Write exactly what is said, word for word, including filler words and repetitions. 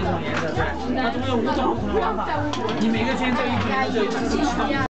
同颜色，对，它总共有五种不同的玩法，你每个圈只有一瓶，只有一种。